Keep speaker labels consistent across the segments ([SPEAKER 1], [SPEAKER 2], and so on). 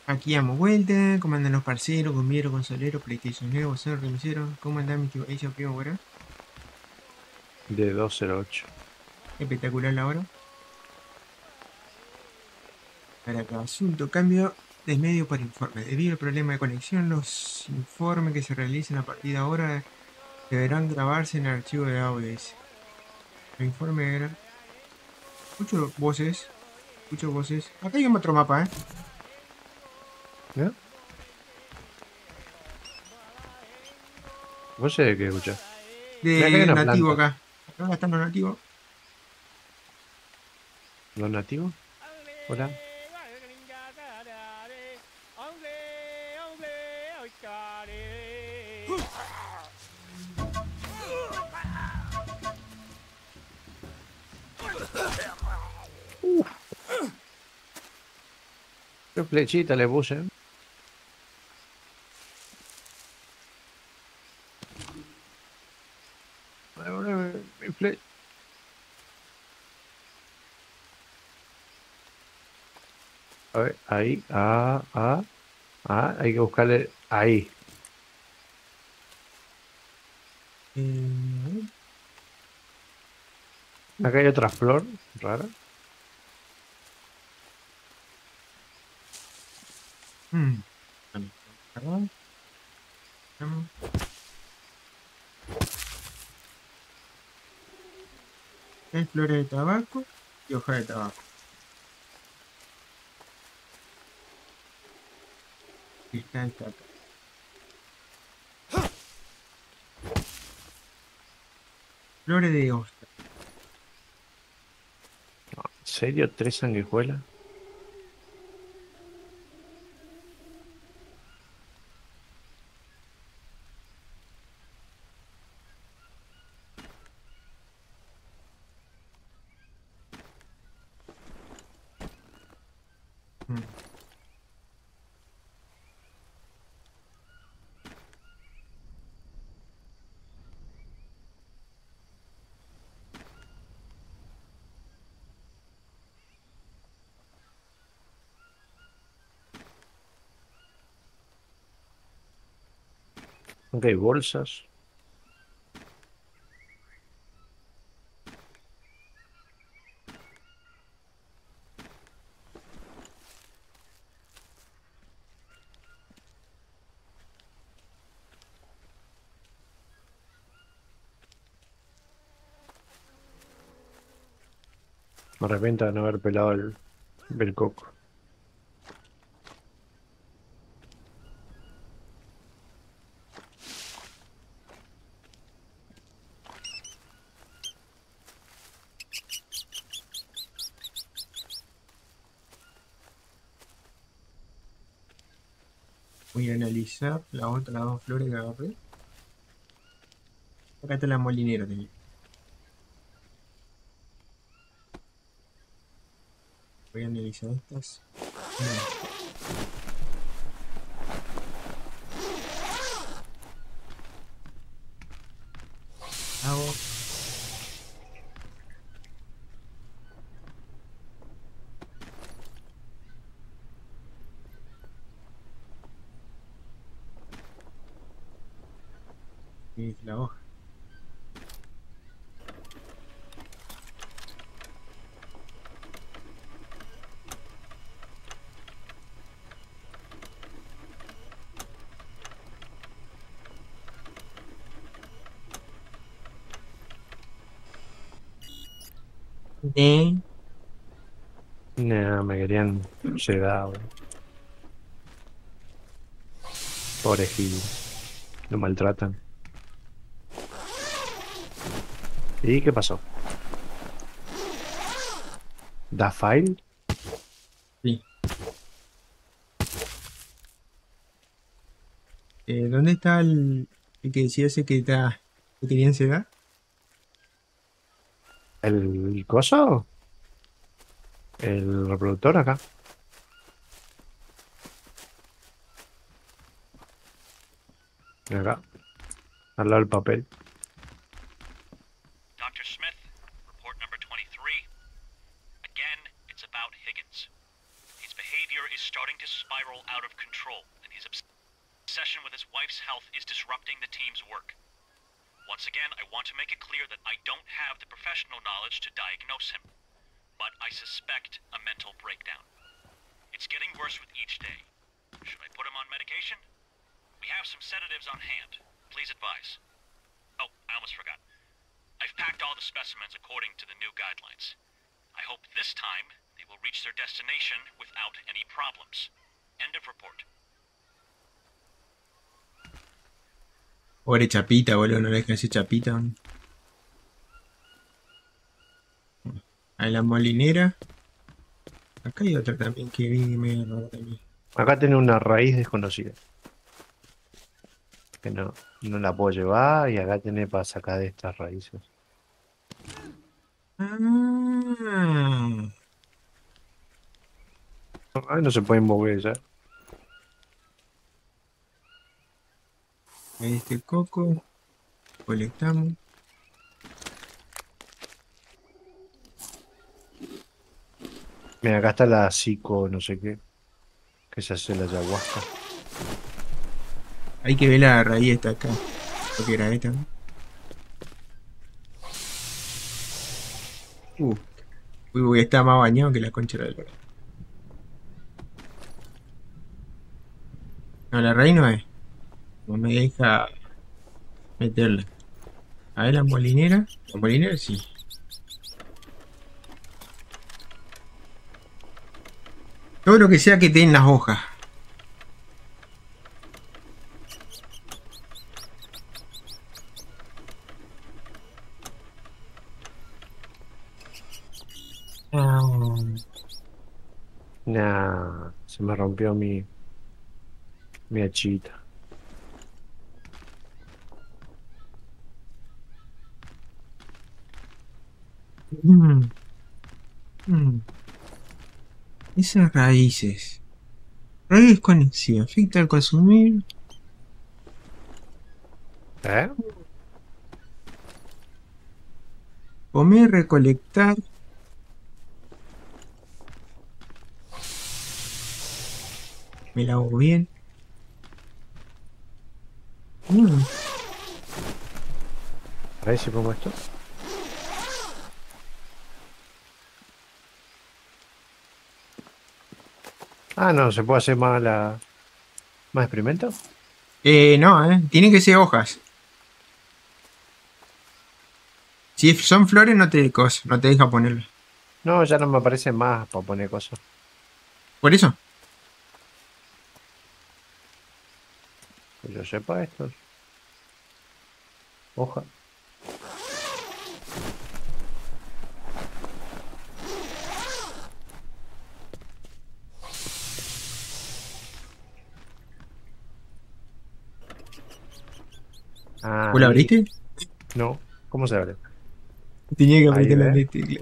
[SPEAKER 1] Aquí damos vuelta, ¿cómo andan los parceros, gomieros, consoleros, PlayStationeros, vosotros, remiseros? ¿Cómo andan mi tío? Ella, primo, ¿verdad?
[SPEAKER 2] De 208.
[SPEAKER 1] Espectacular la hora. Para cada asunto, cambio de medio por informe. Debido al problema de conexión, los informes que se realicen a partir de ahora deberán grabarse en el archivo de AOS. El informe era... Escucho voces, escucho voces. Acá hay otro mapa, ¿eh?
[SPEAKER 2] ¿Eh? ¿Vos sé qué escuchás? Mira, acá hay
[SPEAKER 1] De
[SPEAKER 2] una
[SPEAKER 1] nativo
[SPEAKER 2] planta.
[SPEAKER 1] acá. Acá están los nativos.
[SPEAKER 2] ¿Los nativos? Hola. ¿Qué flechita le puse? Devuélveme mi A ver, ahí. Hay que buscarle. Ahí.
[SPEAKER 1] Eh,
[SPEAKER 2] Acá hay otra flor rara.
[SPEAKER 1] mm, perdón. Hay flores de tabaco y hoja de tabaco. Cristal acá. Flores de ostra.
[SPEAKER 2] No, ¿en serio? ¿Tres sanguijuelas?
[SPEAKER 1] Mm.
[SPEAKER 2] Acá hay bolsas. Me arrepiento de no haber pelado el coco.
[SPEAKER 1] Voy a analizar las otras dos flores que agarré. Acá está la molinera tenía. Voy a analizar estas. Mm. Hago. Y la hoja. De.
[SPEAKER 2] Nah, me querían sedar, boludo. Pobre Gil. Lo maltratan. ¿Y qué pasó? ¿Da file?
[SPEAKER 1] Sí. ¿Dónde está el que decía ese que está, que querían sedar?
[SPEAKER 2] ¿El coso? ¿El reproductor acá? Acá. Al lado del papel.
[SPEAKER 3] Dr. Smith, report number 23. Again, it's about Higgins. His behavior is starting starting to spiral out of control, and his obsession with his wife's health is disrupting the team's work. Once again, I want to make it clear that I don't have the professional knowledge to diagnose him, but I suspect a mental breakdown. It's getting worse with each day. Should I put him on medication? We have some sedatives on hand. Please advise. Oh, I almost forgot. I've packed all the specimens according to the new guidelines. I hope this time they will reach their destination without any problems. End of report.
[SPEAKER 1] Pobre Chapita, boludo, no le dejan hacer Chapita. A la molinera. Acá hay otra también que vi medio raro también.
[SPEAKER 2] Acá tiene una raíz desconocida. Que no la puedo llevar y acá tiene para sacar de estas raíces.
[SPEAKER 1] Ah,
[SPEAKER 2] Ay, no se pueden mover ya.
[SPEAKER 1] ahí está el coco. Colectamos.
[SPEAKER 2] Mira, acá está la psico, no sé qué. Que se hace la ayahuasca.
[SPEAKER 1] Hay que ver la raíz esta acá. Porque era esta, ¿no? Uy, está más bañado que la concha de la lora. No, la raíz no es. No me deja meterla. A ver la molinera. La molinera sí. Todo lo que sea que den las hojas. Ah,
[SPEAKER 2] Nah, se me rompió mi hachita.
[SPEAKER 1] mm, mm. Esas raíces. Raíz conexión. Afecta al consumir.
[SPEAKER 2] ¿Eh?
[SPEAKER 1] Comer, recolectar. Me la hago bien. Mm.
[SPEAKER 2] A ver si pongo esto. Ah, no, se puede hacer más experimentos.
[SPEAKER 1] No, tienen que ser hojas. Si son flores no no te deja ponerlo.
[SPEAKER 2] No, ya no me aparece más para poner cosas.
[SPEAKER 1] Por eso.
[SPEAKER 2] Que yo sepa esto. Hoja. Ah,
[SPEAKER 1] ¿Vos la
[SPEAKER 2] ahí.
[SPEAKER 1] abriste?
[SPEAKER 2] No. ¿Cómo se abre?
[SPEAKER 1] Tenía que
[SPEAKER 2] Ahí
[SPEAKER 1] apretar la
[SPEAKER 2] ves.
[SPEAKER 1] tecla.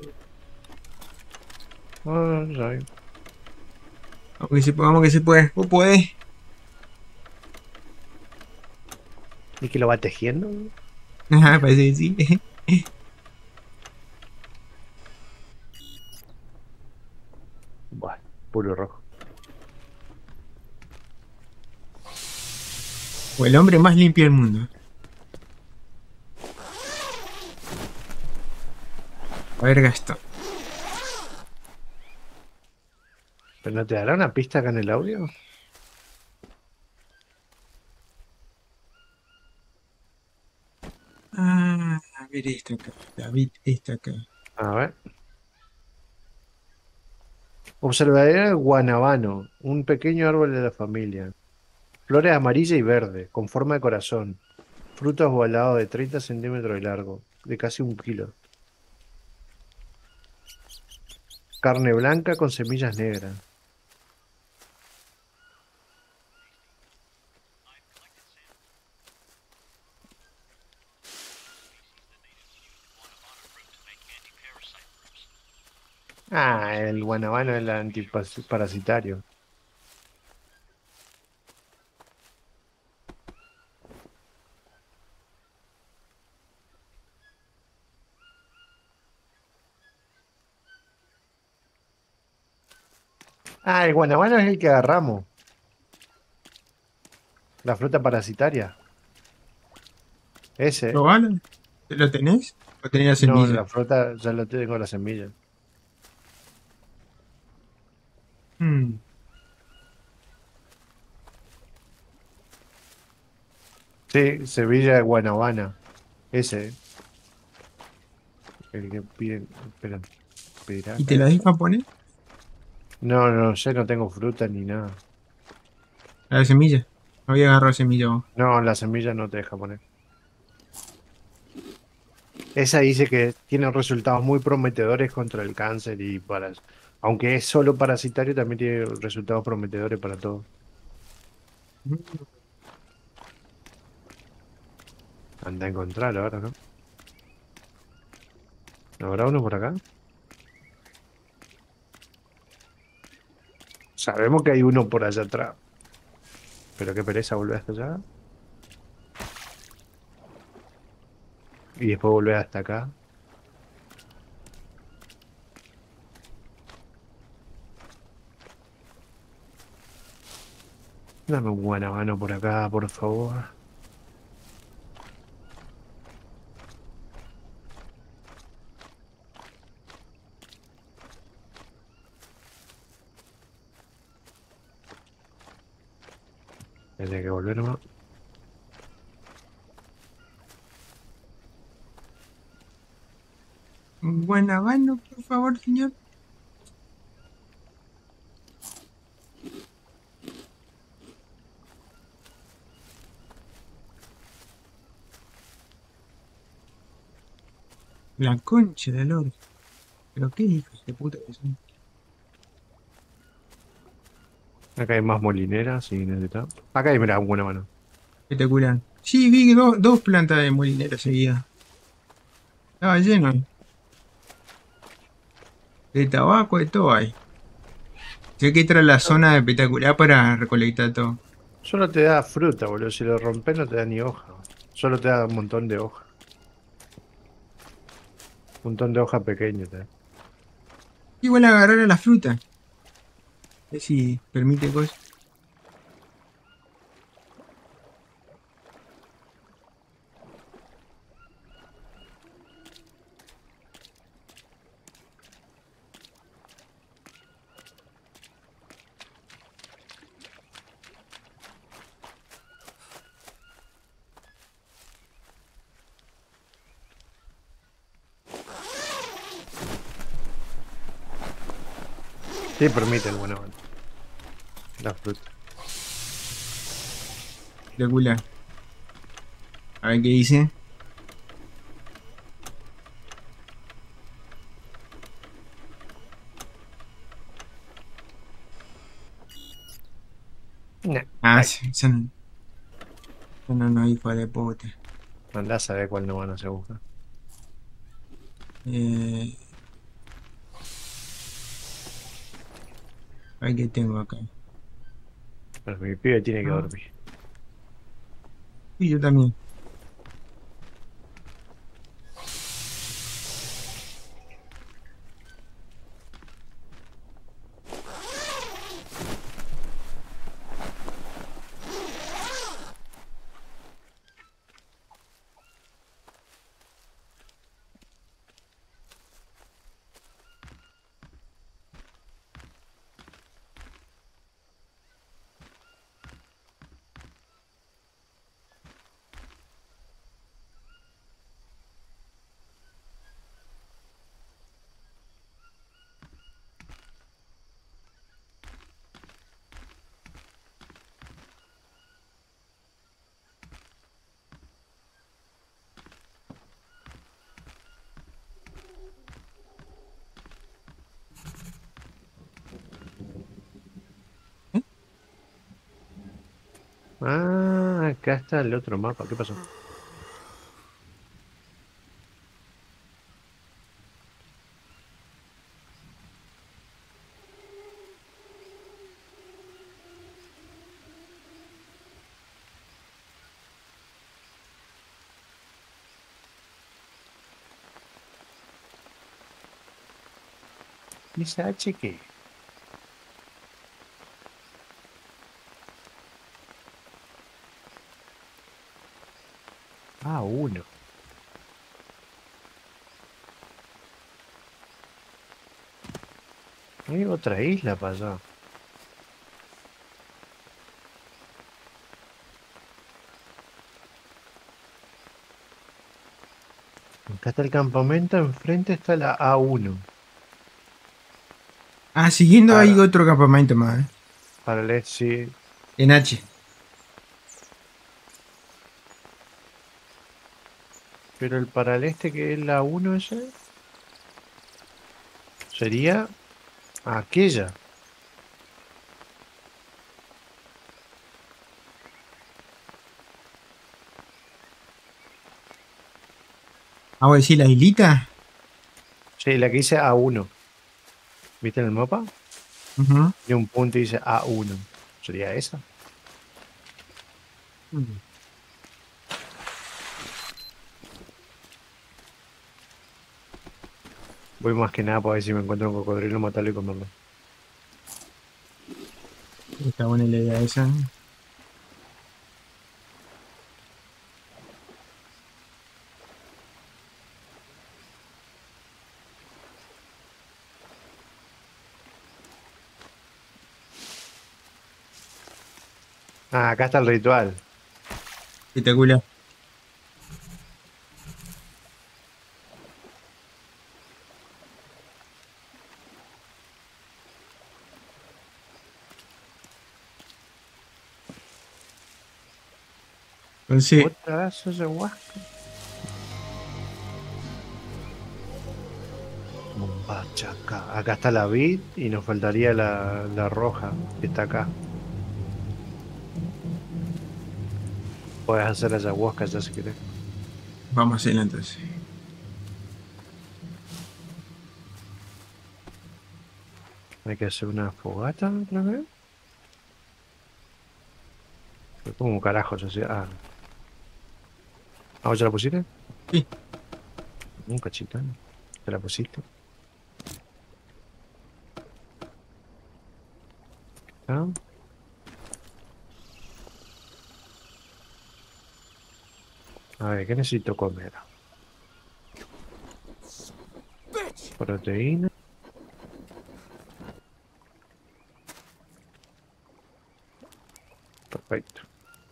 [SPEAKER 2] No, no sabía.
[SPEAKER 1] Vamos que se puede. Vos podés.
[SPEAKER 2] ¿Y que lo va tejiendo?
[SPEAKER 1] Ajá, parece que sí.
[SPEAKER 2] Bueno, puro rojo.
[SPEAKER 1] O el hombre más limpio del mundo. A ver, Gastón.
[SPEAKER 2] ¿Pero no te dará una pista acá en el audio?
[SPEAKER 1] Ah, a ver esta acá. David, esta acá.
[SPEAKER 2] A ver. Observaré el guanabano, un pequeño árbol de la familia. Flores amarillas y verdes, con forma de corazón. Frutos ovalados de 30 centímetros de largo, de casi 1 kilo. Carne blanca con semillas negras. Ah, el guanabano es el antiparasitario. Ah, el guanabano es el que agarramos. La fruta parasitaria. Ese.
[SPEAKER 1] ¿Probalo? ¿Lo tenés? ¿O tenés la
[SPEAKER 2] No,
[SPEAKER 1] semilla?
[SPEAKER 2] la fruta ya la tengo la semilla.
[SPEAKER 1] Mm,
[SPEAKER 2] Sí, semilla de guanabana. Ese. El que piden. Espera, ¿pedirá
[SPEAKER 1] ¿Y
[SPEAKER 2] acá
[SPEAKER 1] te la
[SPEAKER 2] eso?
[SPEAKER 1] deja poner?
[SPEAKER 2] No, no, ya no tengo fruta ni nada.
[SPEAKER 1] La semilla. Había agarrado semilla vos.
[SPEAKER 2] No, la semilla no te deja poner. Esa dice que tiene resultados muy prometedores contra el cáncer y para... Aunque es solo parasitario, también tiene resultados prometedores para todo.
[SPEAKER 1] Mm,
[SPEAKER 2] Anda a encontrarlo ahora, ¿no? ¿Habrá uno por acá? Sabemos que hay uno por allá atrás. Pero qué pereza volver hasta allá. Y después volver hasta acá. Dame un guanabano por acá, por favor. Tendría que volver nomás.
[SPEAKER 1] Buen habano, por favor, señor. La concha de loro. Pero qué hijos de puta que son.
[SPEAKER 2] Acá hay más molineras si necesitas. Acá hay, mira, un guanabano.
[SPEAKER 1] Espectacular. Sí, vi que dos plantas de molinera seguidas. Estaba lleno de tabaco, de todo ahí. Sé que esta era la zona espectacular para recolectar todo.
[SPEAKER 2] Solo te da fruta, boludo. Si lo rompes no te da ni hoja. Solo te da un montón de hojas. Un montón de hojas pequeñas te da.
[SPEAKER 1] Igual agarrar a la fruta. A ver si permite cosas.
[SPEAKER 2] Sí, permite el guanabano. La fruta.
[SPEAKER 1] Espectacular. A ver qué dice.
[SPEAKER 2] Nah,
[SPEAKER 1] Ah,
[SPEAKER 2] ay,
[SPEAKER 1] sí, son unos hijos de puta.
[SPEAKER 2] andás a ver cuál no van a se busca.
[SPEAKER 1] Eh, a ver qué tengo acá.
[SPEAKER 2] Pero mi pibe tiene que
[SPEAKER 1] Ah,
[SPEAKER 2] dormir.
[SPEAKER 1] y yo también. ¿Eh?
[SPEAKER 2] Ah, acá está el otro mapa. ¿Qué pasó? ¿Y esa H qué? A1. Hay otra isla para allá. Acá está el campamento, enfrente está la A1.
[SPEAKER 1] Ah, siguiendo hay
[SPEAKER 2] Para,
[SPEAKER 1] otro campamento más,
[SPEAKER 2] para el este, sí.
[SPEAKER 1] en H.
[SPEAKER 2] Pero el para el este, que es la 1 ese, sería aquella.
[SPEAKER 1] Vamos a decir la islita.
[SPEAKER 2] Sí, la que dice A1. ¿Viste en el mapa?
[SPEAKER 1] Ujú.
[SPEAKER 2] Y un punto y dice A1. ¿Sería esa? Voy más que nada para ver si me encuentro un cocodrilo, matarlo y comerlo.
[SPEAKER 1] Está buena la idea esa.
[SPEAKER 2] Ah, acá está el ritual.
[SPEAKER 1] Espectacular. Entonces,
[SPEAKER 2] Otra vez ayahuasca. Bombachaca. Acá está la vid y nos faltaría la roja, que está acá. Puedes hacer ayahuasca ya si querés.
[SPEAKER 1] vamos a hacerlo entonces.
[SPEAKER 2] Hay que hacer una fogata otra vez. ¿Cómo carajo se hacía? ¿Vos ya la pusiste?
[SPEAKER 1] Sí,
[SPEAKER 2] Un cachito. ¿Te la pusiste? ¿Ah? A ver, ¿qué necesito comer? Proteína. Perfecto.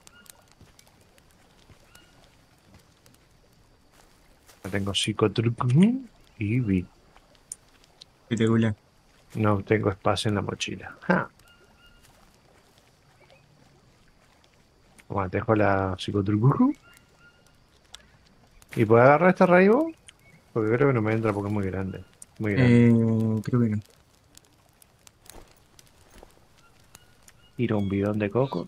[SPEAKER 2] Ya tengo psicotruco y vid.
[SPEAKER 1] espectacular.
[SPEAKER 2] No tengo espacio en la mochila. Ja. Bueno, te dejo la psicotruco. ¿Y puedo agarrar esta raíz vos? Porque creo que no me entra porque es muy grande. Muy grande.
[SPEAKER 1] Creo que no.
[SPEAKER 2] Tiro un bidón de coco.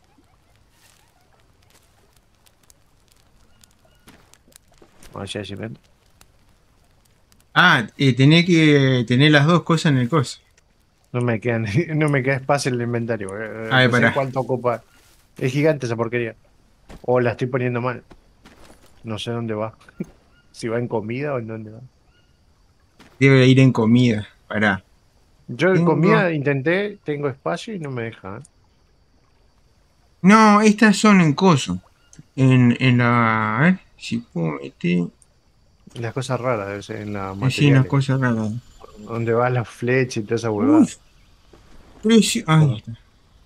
[SPEAKER 2] A ver si me entra.
[SPEAKER 1] Ah, tenés que tener las dos cosas en el coso.
[SPEAKER 2] No me queda, no me queda espacio en el inventario.
[SPEAKER 1] A ver,
[SPEAKER 2] No sé
[SPEAKER 1] pará.
[SPEAKER 2] cuánto ocupa. Es gigante esa porquería. O la estoy poniendo mal. No sé dónde va. Si va en comida o en dónde va.
[SPEAKER 1] Debe ir en comida. Pará.
[SPEAKER 2] Yo en
[SPEAKER 1] Tengo.
[SPEAKER 2] comida intenté, tengo espacio y no me deja.
[SPEAKER 1] No, estas son en coso. En la. A ver si puedo meter.
[SPEAKER 2] Las cosas raras debe ser en los
[SPEAKER 1] Sí, unas
[SPEAKER 2] materiales.
[SPEAKER 1] cosas raras.
[SPEAKER 2] Donde va la flecha y toda esa
[SPEAKER 1] Uy,
[SPEAKER 2] huevada.
[SPEAKER 1] precio. Ahí
[SPEAKER 2] Bueno,
[SPEAKER 1] está.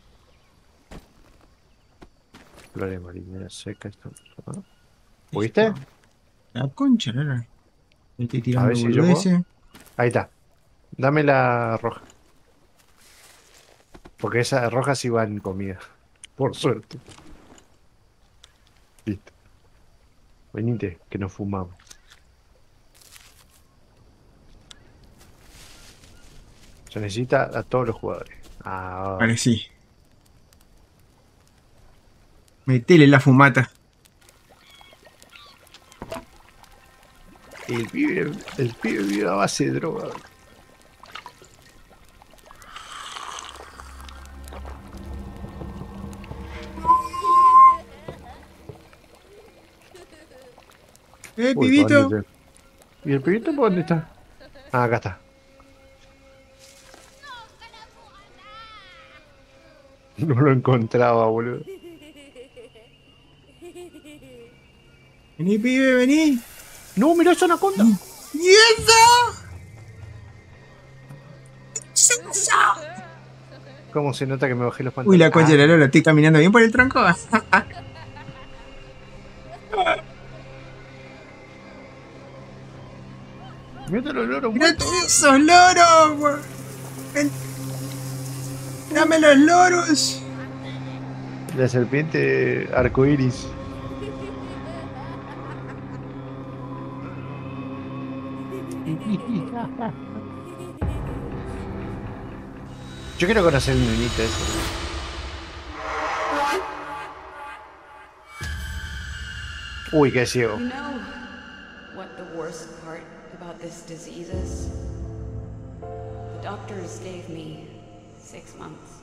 [SPEAKER 2] flores marineras secas. ¿No? ¿Pudiste?
[SPEAKER 1] Esto. La concha, la. Le estoy
[SPEAKER 2] A ver
[SPEAKER 1] tirando
[SPEAKER 2] si yo puedo.
[SPEAKER 1] boludeces.
[SPEAKER 2] Ahí está. Dame la roja. Porque esa roja sí va en comida. Por suerte. Listo. Venite, que nos fumamos. Se necesita a todos los jugadores. Ah,
[SPEAKER 1] Ahora sí. Metele la fumata.
[SPEAKER 2] el pibe vive a base de droga. Uy, ¿para dónde
[SPEAKER 1] Pibito.
[SPEAKER 2] te? ¿Y el pibito para dónde está? Ah, acá está. No lo encontraba, boludo.
[SPEAKER 1] Vení, pibe, vení.
[SPEAKER 2] ¡No, mirá esa anaconda!
[SPEAKER 1] ¿Y eso? ¿Qué es eso?
[SPEAKER 2] ¿Cómo se nota que me bajé los
[SPEAKER 1] Uy, la
[SPEAKER 2] pantalones?
[SPEAKER 1] concha de la lora, estoy caminando bien por el tronco.
[SPEAKER 2] Mira los loros
[SPEAKER 1] ¡Mira
[SPEAKER 2] muertos.
[SPEAKER 1] esos loros! Weón. ¡Dame los loros!
[SPEAKER 2] La serpiente arcoíris. Yo quiero conocer el nenito ese. Uy, qué ciego.
[SPEAKER 4] You know what the worst part about this disease is? The doctors gave me 6 months.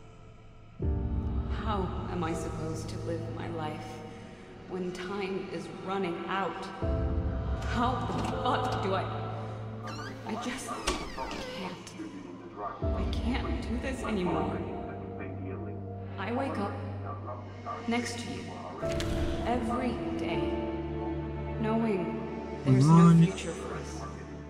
[SPEAKER 4] How am I supposed to live my life when time is running out? How the fuck do I just can't. I can't do this anymore. I wake up next to you every day, knowing there's no future for us.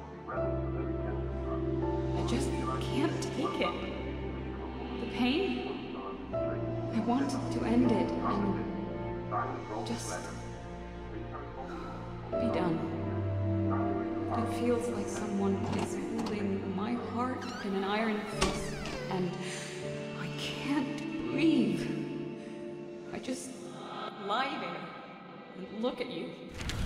[SPEAKER 4] I just can't take it. The pain, I want to end it and just be done. It feels like someone is holding my heart in an iron fist, and I can't breathe. I just lie there and look at you.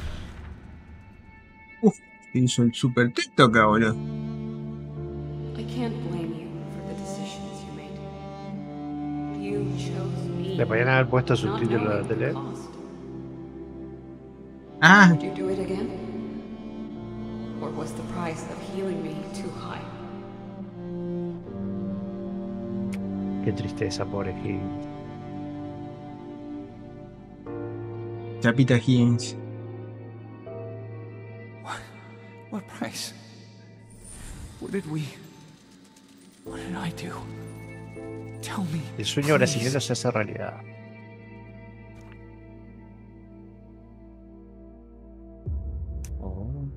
[SPEAKER 1] Uf, hizo el super TikTok acá, boludo.
[SPEAKER 4] I can't blame you for the decisions you made. You chose me.
[SPEAKER 2] Le podían haber puesto
[SPEAKER 4] not
[SPEAKER 2] subtítulos a la
[SPEAKER 4] knowing the
[SPEAKER 2] tele.
[SPEAKER 4] cost.
[SPEAKER 1] Ah,
[SPEAKER 4] Would you do it again? Or was the price of healing me too high?
[SPEAKER 2] Qué tristeza, pobre Higgins.
[SPEAKER 1] Chapita Higgins.
[SPEAKER 5] What price? What did I do? Tell me.
[SPEAKER 2] El sueño
[SPEAKER 5] please.
[SPEAKER 2] brasileño se hace realidad. Oh.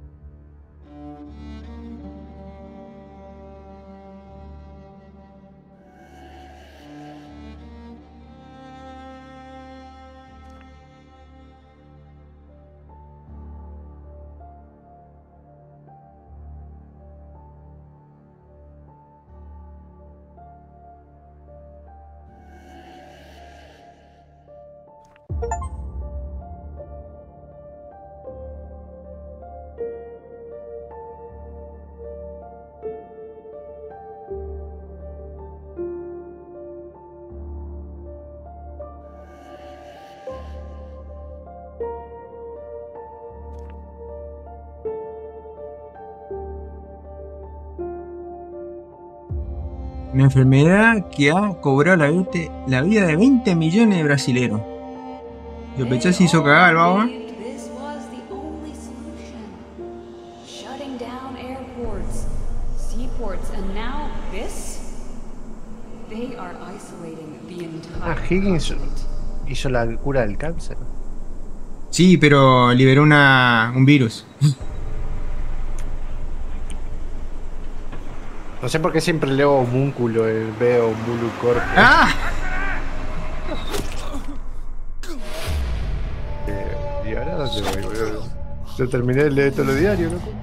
[SPEAKER 1] Una enfermedad que ha cobrado la vida de 20 millones de brasileros. Yo pensé si hizo cagar el babo.
[SPEAKER 4] Believed this was the only solution. Shutting down airports, seaports, and now this? They are isolating the entire
[SPEAKER 2] Higgins
[SPEAKER 4] continent.
[SPEAKER 2] hizo la cura del cáncer.
[SPEAKER 1] Sí, pero liberó un virus.
[SPEAKER 2] No sé por qué siempre leo homúnculo, veo homúnculo.
[SPEAKER 1] ¡Ah!
[SPEAKER 2] ¿Y ahora dónde voy, boludo? Yo terminé de leer todos los diarios, loco.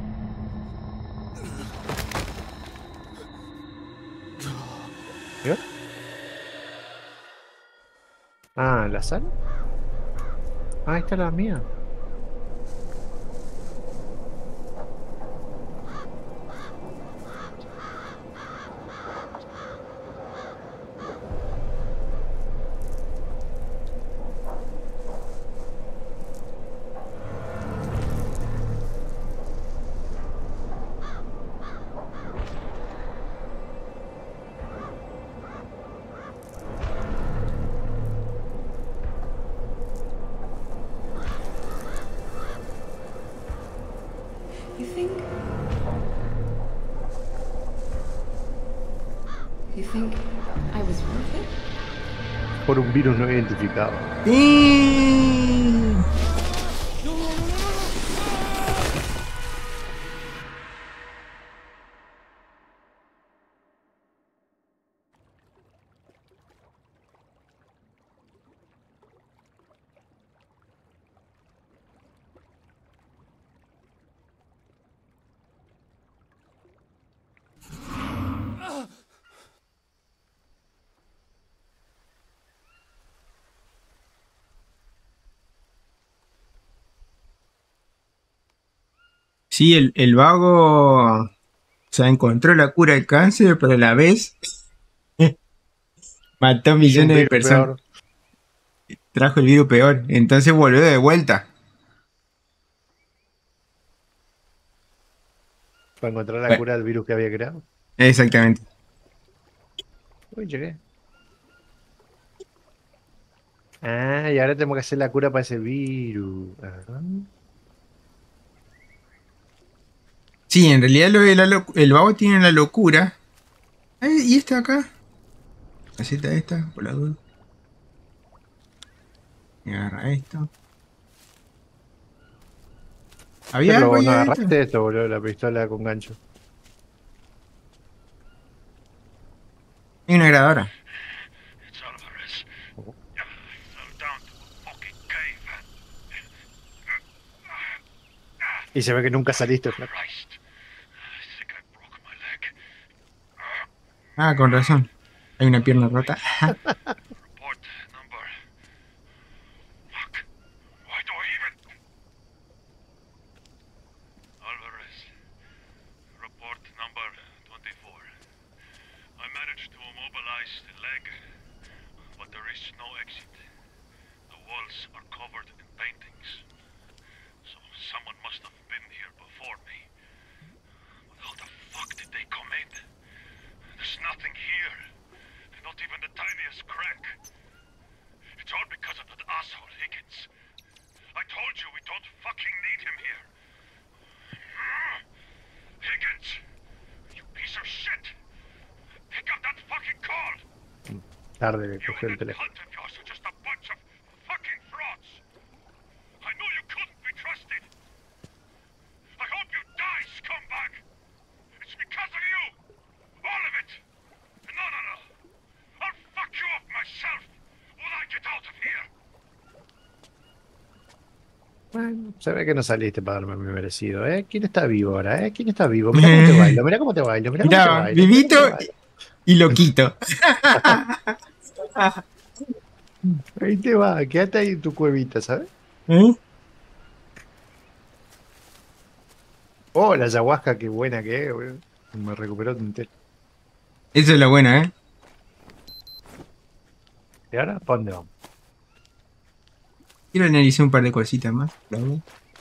[SPEAKER 2] ¿Y ahora? Ah, ¿la sala? Ah, esta es la mía.
[SPEAKER 4] You think? You think I was worth it?
[SPEAKER 2] Por un virus no identificado.
[SPEAKER 1] ¡Sí! Sí, el vago, o sea, encontró la cura del cáncer, pero a la vez mató
[SPEAKER 2] Hizo un
[SPEAKER 1] millones de
[SPEAKER 2] virus
[SPEAKER 1] personas.
[SPEAKER 2] peor
[SPEAKER 1] Trajo el virus peor. Entonces volvió de vuelta.
[SPEAKER 2] para encontrar la
[SPEAKER 1] Bueno,
[SPEAKER 2] cura del virus que había creado.
[SPEAKER 1] exactamente.
[SPEAKER 2] Uy, llegué. Ah, y ahora tenemos que hacer la cura para ese virus. Ah.
[SPEAKER 1] Sí, en realidad el vago tiene la locura. ¿Y esta acá? La cita esta, por la duda. Y agarra esto. ¿Había algo
[SPEAKER 2] Pero
[SPEAKER 1] ahí
[SPEAKER 2] no
[SPEAKER 1] adentro?
[SPEAKER 2] agarraste esto, boludo, la pistola con gancho.
[SPEAKER 1] Hay una grabadora.
[SPEAKER 3] It's Alvarez. I fell down to a fucking cave and...
[SPEAKER 2] Y se ve que nunca saliste, flaco.
[SPEAKER 3] Christ. I think I broke my leg.
[SPEAKER 1] Ah, con razón. Hay una pierna rota.
[SPEAKER 3] Report number... Fuck. Why do I even... Alvarez. Report number 24. I managed to immobilize the leg, but there is no exit. The walls are covered in paintings. So someone must have been here before me. But how the fuck did they come in? There's nothing here. Not even the tiniest crack. It's all because of that asshole Higgins. I told you we don't fucking need him here. Higgins! You piece of shit! Pick up that fucking call!
[SPEAKER 2] Tarde que
[SPEAKER 3] You
[SPEAKER 2] cogió el
[SPEAKER 3] and that
[SPEAKER 2] teléfono.
[SPEAKER 3] cunt of yours are just a bunch of fucking frauds! I knew you couldn't be trusted! I hope you die, scumbag! It's because of you! All of it! No, no, no! I'll fuck you up myself when I get out of here!
[SPEAKER 2] Bueno, se ve que no saliste para darme mi merecido, ¿eh? ¿Quién está vivo ahora, eh? ¿Quién está vivo? Mira cómo te bailo, mira cómo te bailo, mira cómo te
[SPEAKER 1] Mirá,
[SPEAKER 2] bailo, mira cómo
[SPEAKER 1] vivito
[SPEAKER 2] te bailo.
[SPEAKER 1] y loquito.
[SPEAKER 2] Ahí te va, quédate ahí en tu cuevita, ¿sabes?
[SPEAKER 1] ¿Eh?
[SPEAKER 2] Oh, la ayahuasca, qué buena que es, güey. Me recuperó entero.
[SPEAKER 1] Eso es lo bueno, ¿eh?
[SPEAKER 2] ¿Y ahora? ¿Para dónde vamos?
[SPEAKER 1] Quiero analizar un par de cositas más.
[SPEAKER 2] O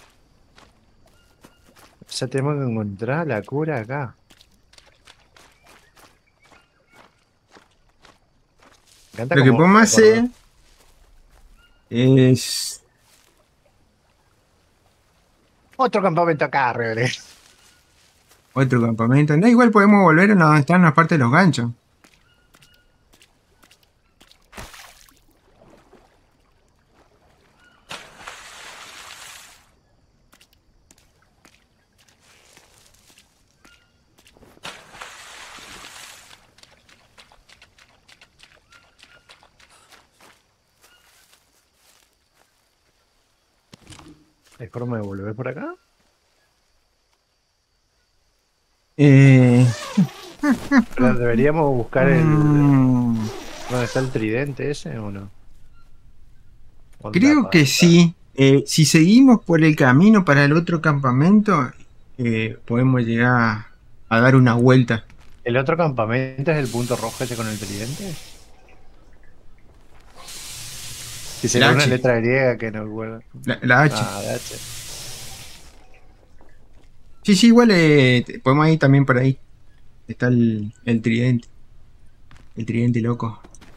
[SPEAKER 2] sea, tenemos que encontrar la cura acá. Me encanta
[SPEAKER 1] Lo que
[SPEAKER 2] cómo
[SPEAKER 1] podemos
[SPEAKER 2] recordó.
[SPEAKER 1] hacer es...
[SPEAKER 2] Otro campamento acá, Rebre.
[SPEAKER 1] Otro campamento. No, igual podemos volver a donde están las partes de los ganchos.
[SPEAKER 2] ¿Hay forma de volver por acá? Pero deberíamos buscar el...
[SPEAKER 1] mm,
[SPEAKER 2] ¿Dónde está el tridente ese o no? Onda,
[SPEAKER 1] creo que
[SPEAKER 2] pasa.
[SPEAKER 1] sí. Si seguimos por el camino para el otro campamento, podemos llegar a dar una vuelta.
[SPEAKER 2] ¿El otro campamento es el punto rojo ese con el tridente? Si será
[SPEAKER 1] La
[SPEAKER 2] una
[SPEAKER 1] H.
[SPEAKER 2] letra griega que no recuerdo.
[SPEAKER 1] La H.
[SPEAKER 2] Ah, la H.
[SPEAKER 1] Sí, sí, igual podemos ir también por ahí. Está el tridente. El tridente loco.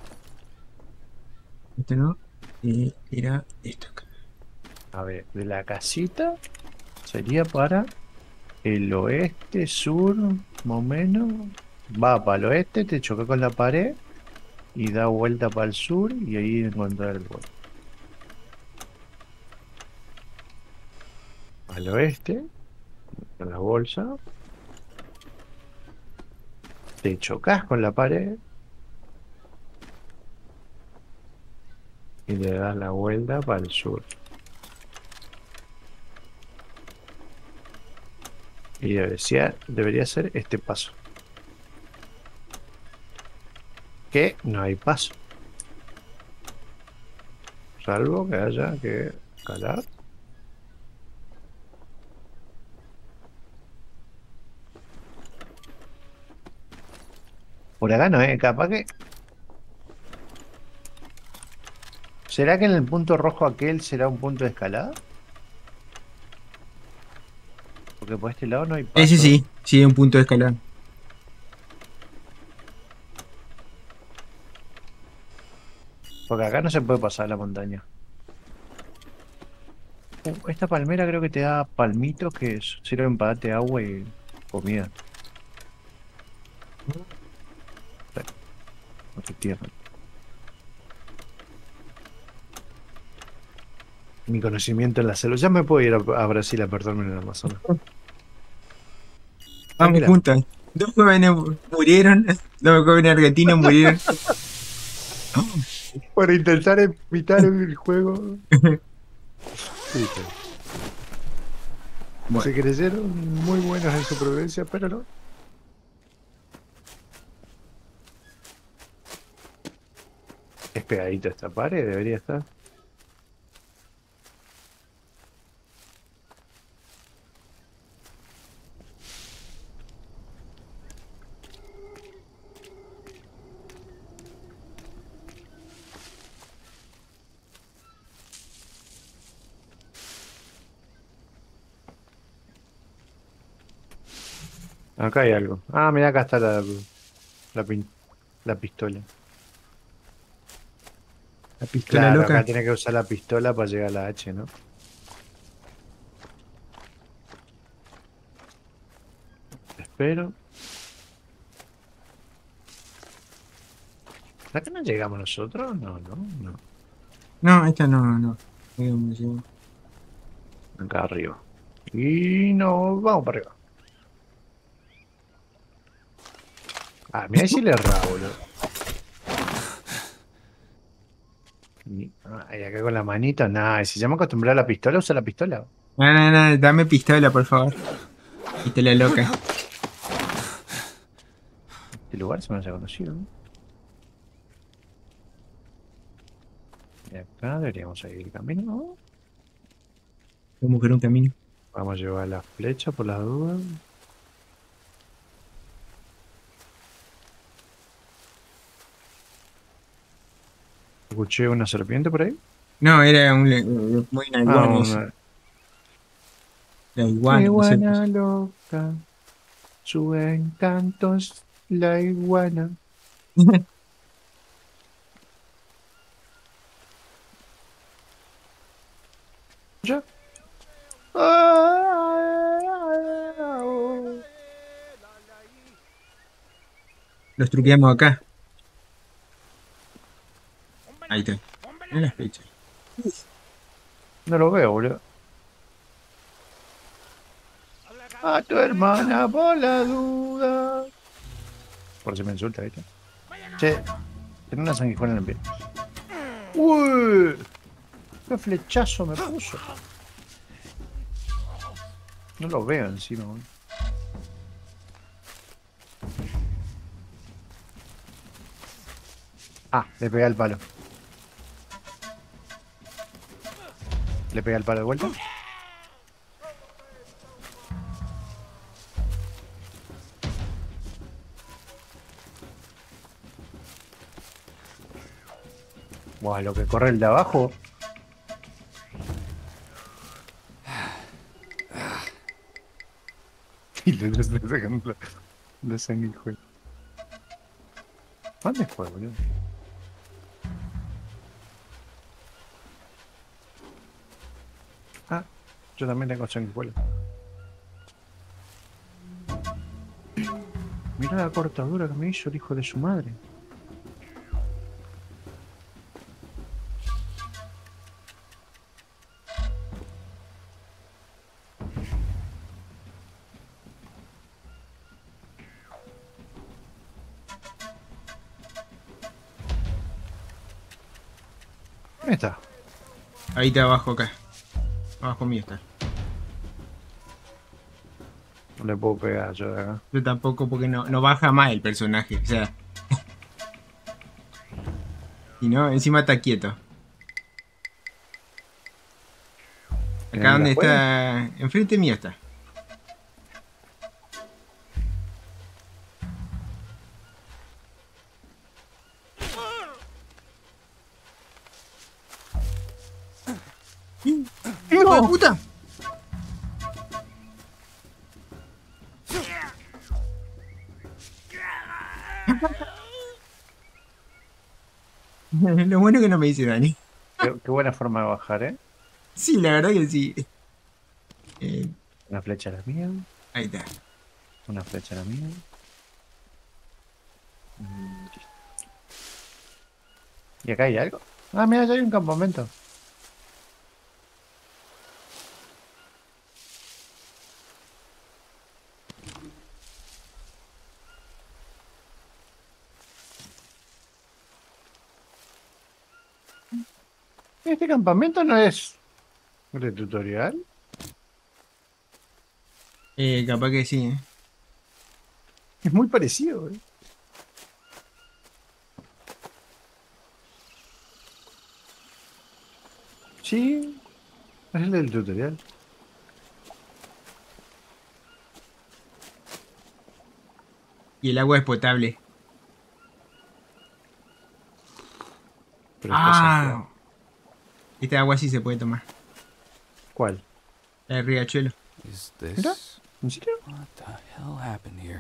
[SPEAKER 1] Este no. Era esto acá.
[SPEAKER 2] A ver, de la casita sería para el oeste, sur, más o menos. Va para el oeste, te choca con la pared y da vuelta para el sur y ahí encontrar el puerto. Al oeste, con la bolsa, te chocas con la pared y le das la vuelta para el sur. Y debería ser este paso. Que no hay paso. Salvo que haya que escalar. Por acá no, capaz que. ¿Será que en el punto rojo aquel será un punto de escalada? Porque por este lado no hay
[SPEAKER 1] Ese
[SPEAKER 2] paso.
[SPEAKER 1] sí, sí, un punto de escalada.
[SPEAKER 2] Porque acá no se puede pasar la montaña. Esta palmera creo que te da palmitos que sirven para darte agua y comida. Sí, no te tierra. Mi conocimiento en la selva. Ya me puedo ir a Brasil a perderme en el Amazonas. Ah,
[SPEAKER 1] Vamos
[SPEAKER 2] mira.
[SPEAKER 1] juntos. Dos jóvenes murieron, dos jóvenes argentinos murieron.
[SPEAKER 2] Por intentar evitar el juego. Sí, sí.
[SPEAKER 1] Bueno,
[SPEAKER 2] Se creyeron muy buenos en supervivencia, pero no. Es pegadito a esta pared, debería estar. Acá hay algo. Ah, mira, acá está la, pin- la pistola.
[SPEAKER 1] la pistola
[SPEAKER 2] Claro, acá
[SPEAKER 1] loca.
[SPEAKER 2] tiene que usar la pistola para llegar a la H, ¿no? Espero. ¿Acá no llegamos nosotros? No, no, no.
[SPEAKER 1] No, esta no. Digamos, sí.
[SPEAKER 2] Acá arriba. Y no, vamos para arriba. Ah, mira si le erra, boludo. Ay, acá con la manita, nada. Si ya me acostumbré a la pistola, usa la pistola.
[SPEAKER 1] No, dame pistola, por favor. Pistola loca.
[SPEAKER 2] Este lugar se me hace conocido, ¿no? Y acá deberíamos seguir el camino, ¿no?
[SPEAKER 1] Vamos por un camino.
[SPEAKER 2] Vamos a llevar la flecha por las dudas. Escuché una serpiente por ahí.
[SPEAKER 1] No, era muy una
[SPEAKER 2] Ah,
[SPEAKER 1] iguana eso.
[SPEAKER 2] una
[SPEAKER 1] La iguana, no sé.
[SPEAKER 2] iguana loca. Su encanto es la iguana. ¿Ya?
[SPEAKER 1] Los truqueamos acá. Ahí está. En las flechas.
[SPEAKER 2] No lo veo, boludo. A tu hermana por la duda. Por si me insulta, ¿viste? Che, tiene una sanguijuela en el pie. ¡Uy! ¡Qué flechazo me puso! No lo veo encima, boludo. Ah, le pegué al palo. Le pegué al palo de vuelta. Buah, lo que corre el de abajo. Y le estoy sacando la sanguijuela. ¿Dónde fue, boludo? Ah, yo también tengo sanguijuela. Mira la cortadura que me hizo el hijo de su madre. ¿Dónde está?
[SPEAKER 1] Ahí está abajo acá. Abajo mío está.
[SPEAKER 2] No le puedo pegar yo de acá.
[SPEAKER 1] Yo tampoco porque no baja más el personaje. O sea. Y no, encima está quieto. Acá donde está. Enfrente mío está. ¡Hijo de puta! Lo bueno que no me dice Dani.
[SPEAKER 2] Qué buena forma de bajar, ¿eh?
[SPEAKER 1] Sí, la verdad que sí. Eh,
[SPEAKER 2] Una flecha a la mía,
[SPEAKER 1] ahí está.
[SPEAKER 2] una flecha a la mía. Listo. ¿Y acá hay algo? Ah, mira, ya hay un campamento. Este campamento no es de tutorial.
[SPEAKER 1] Capaz que sí, ¿eh?
[SPEAKER 2] Es muy parecido, ¿eh? Sí, es el del tutorial.
[SPEAKER 1] Y el agua es potable.
[SPEAKER 2] Pero está saqueado.
[SPEAKER 1] Ah, esta agua sí se puede tomar.
[SPEAKER 2] ¿Cuál?
[SPEAKER 1] La del riachuelo.
[SPEAKER 5] Is
[SPEAKER 2] Mira,
[SPEAKER 5] this...
[SPEAKER 2] ¿en serio?
[SPEAKER 5] What the hell happened here?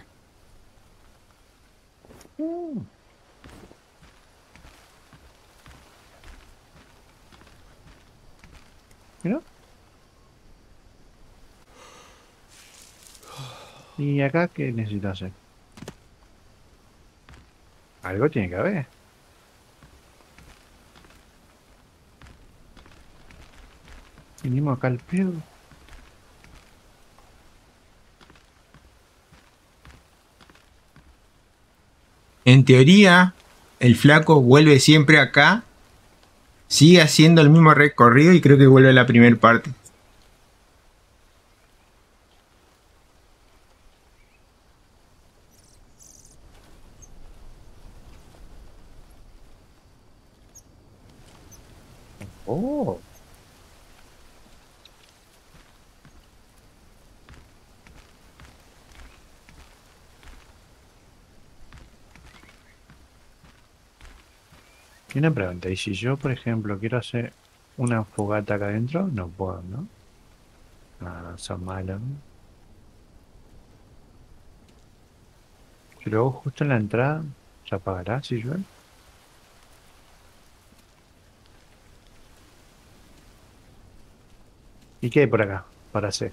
[SPEAKER 2] Mm. Mira. ¿Y acá qué necesito hacer? Algo tiene que haber. Vinimos acá al pedo.
[SPEAKER 1] En teoría, el flaco vuelve siempre acá. Sigue haciendo el mismo recorrido y creo que vuelve a la primera parte.
[SPEAKER 2] Oh. Y una pregunta, ¿y si yo, por ejemplo, quiero hacer una fogata acá adentro? No puedo, ¿no? Ah, son malos. Y luego justo en la entrada, ¿se apagará si llueve? ¿Y qué hay por acá para hacer?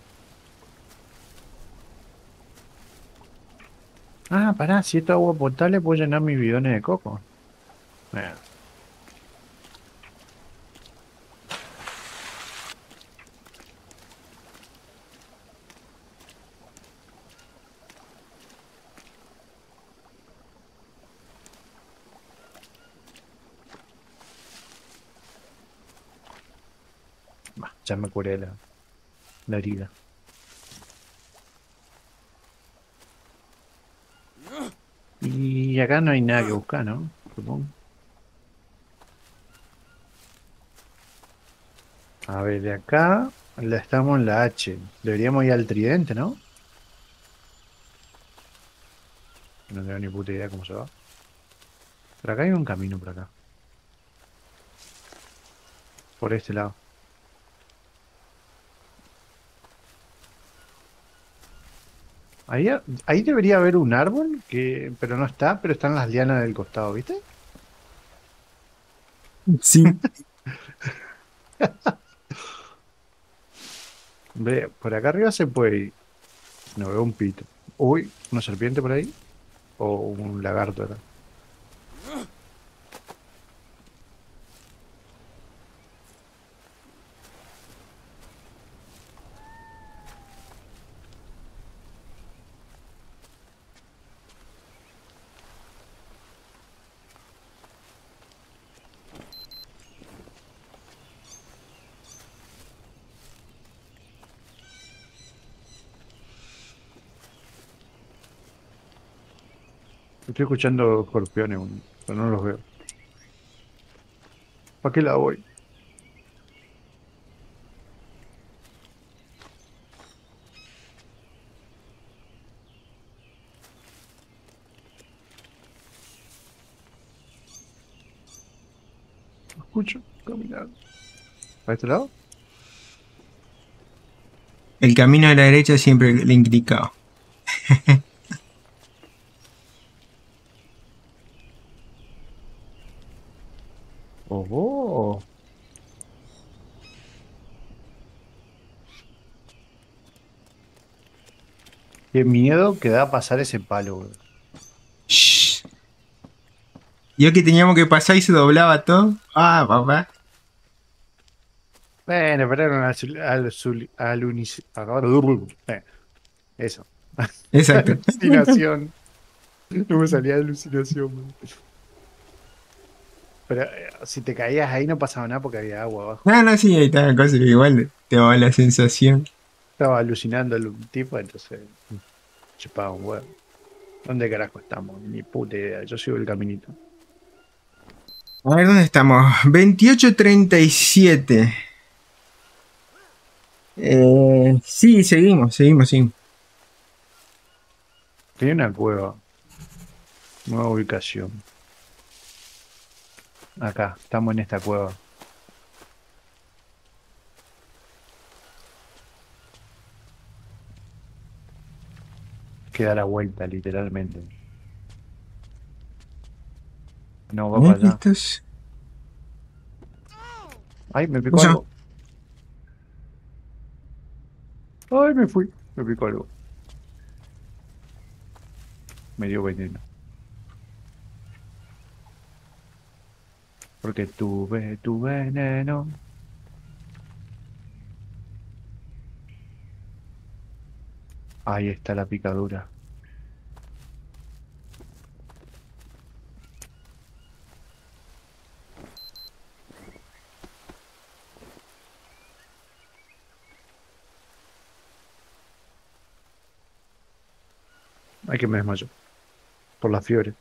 [SPEAKER 2] Ah, pará, si esto es agua potable puedo llenar mis bidones de coco. Bueno, ya me curé la herida. Y acá no hay nada que buscar, ¿no? Supongo. A ver, de acá estamos en la H. Deberíamos ir al tridente, ¿no? No tengo ni puta idea cómo se va. Por acá hay un camino por acá. Por este lado. Ahí debería haber un árbol, pero no está, pero están las lianas del costado, ¿viste?
[SPEAKER 1] Sí.
[SPEAKER 2] Ve, por acá arriba se puede ir. No veo un pito. Uy, una serpiente por ahí. O un lagarto acá. Estoy escuchando escorpiones, pero no los veo. ¿Para qué lado voy? Lo escucho caminar. ¿Para este lado?
[SPEAKER 1] El camino a la derecha siempre el indicado.
[SPEAKER 2] Oh, qué miedo que da pasar ese palo, boludo.
[SPEAKER 1] Shh. Yo que teníamos que pasar y se doblaba todo. Ah, papá.
[SPEAKER 2] Bueno, pero era una eso.
[SPEAKER 1] Exacto.
[SPEAKER 2] Alucinación. No me salía de alucinación, boludo. Pero si te caías ahí no pasaba nada porque había agua abajo.
[SPEAKER 1] No, no, sí, ahí está la cosa, igual te va la sensación.
[SPEAKER 2] Estaba alucinando el tipo, entonces chupaba un huevo. ¿Dónde carajo estamos? Ni puta idea. Yo sigo el caminito.
[SPEAKER 1] A ver, ¿dónde estamos? 28:37. Sí, seguimos.
[SPEAKER 2] Tenía una cueva. Nueva ubicación. Acá, estamos en esta cueva. Queda la vuelta, literalmente. No,
[SPEAKER 1] A
[SPEAKER 2] va
[SPEAKER 1] ver,
[SPEAKER 2] para allá.
[SPEAKER 1] estos.
[SPEAKER 2] Ay, me picó
[SPEAKER 1] Cosa.
[SPEAKER 2] algo. Ay, me fui. Me picó algo. Me dio veneno. Porque tuve tu veneno. Ahí está la picadura. Ay, que me desmayo. Por la fiebre.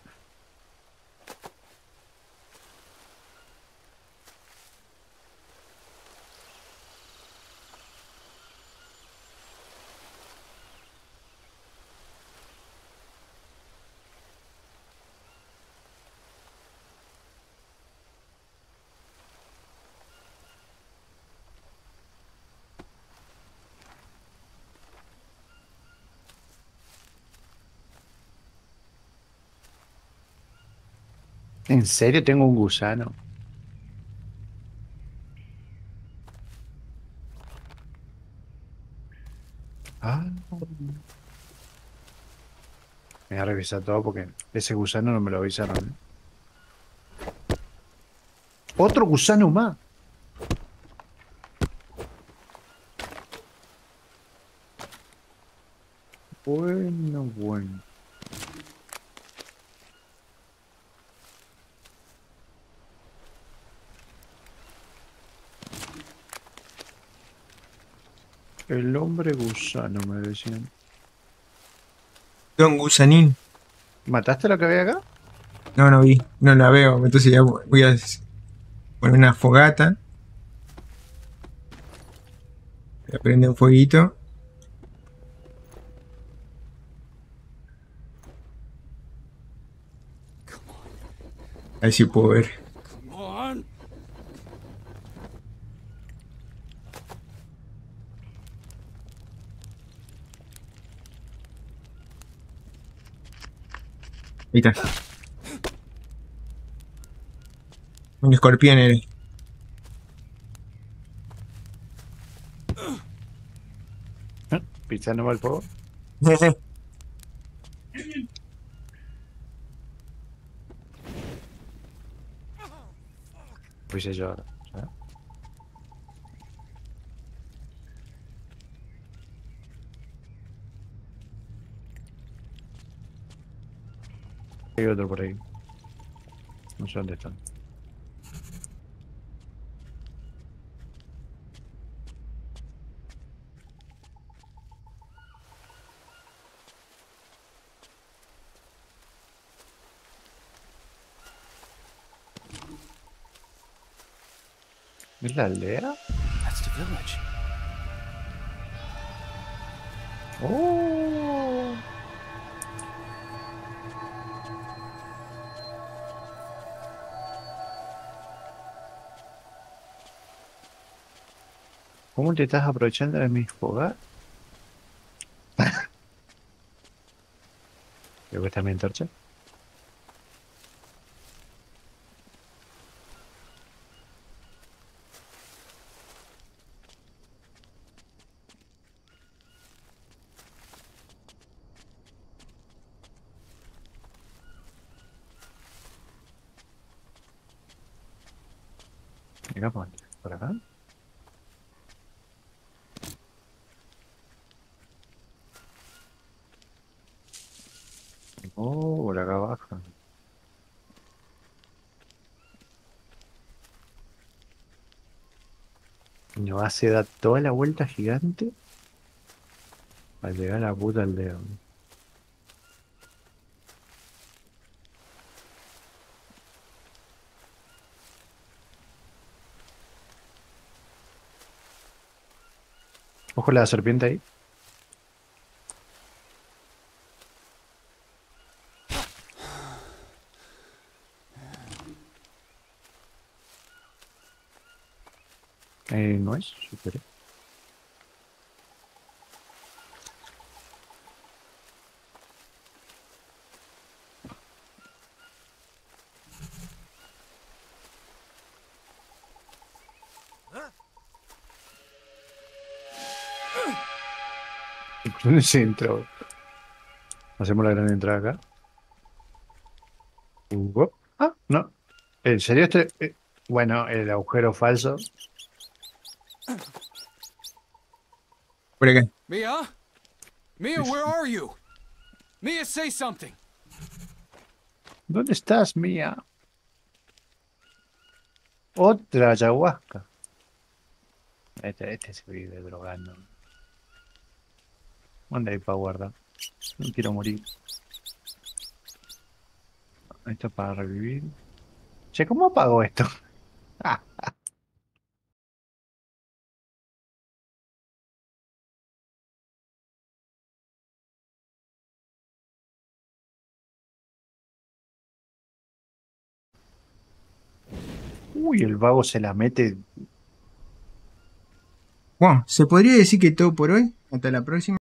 [SPEAKER 2] ¿En serio tengo un gusano? Ah, me voy a revisar todo porque ese gusano no me lo avisaron. ¿Eh? Otro gusano más. Bueno. El hombre gusano, me decían.
[SPEAKER 1] Don Gusanín.
[SPEAKER 2] ¿Mataste lo que había acá?
[SPEAKER 1] No, no vi. No la veo. Entonces ya voy a poner una fogata. Voy a prender un fueguito. A ver si puedo ver.
[SPEAKER 5] Come on.
[SPEAKER 1] Ahí está. Un escorpión eres.
[SPEAKER 2] Pizza no va al fuego. Pues yo ahora. ¿Sabes? Hay otro por ahí. No sé dónde están. ¿Es la aldea?
[SPEAKER 5] That's the village.
[SPEAKER 2] ¡Oh! ¿Cómo te estás aprovechando de mi fogata? Creo que está mi antorcha. Mira, por acá. Oh, por acá abajo. Mi base da toda la vuelta gigante al llegar a la puta aldea. Ojo la serpiente ahí. No es, superé. ¿Por dónde se entró? Hacemos la gran entrada acá. Uop. Ah, no. ¿En serio bueno, el agujero falso.
[SPEAKER 1] Por acá.
[SPEAKER 5] Mia? Mia, where are you? Mia, say something.
[SPEAKER 2] ¿Dónde estás, Mía? Otra ayahuasca. Este se vive drogando. Manda ahí para guardar. No quiero morir. Esto es para revivir. Che, ¿cómo apago esto? Uy, el vago se la mete.
[SPEAKER 1] Bueno, se podría decir que todo por hoy. Hasta la próxima.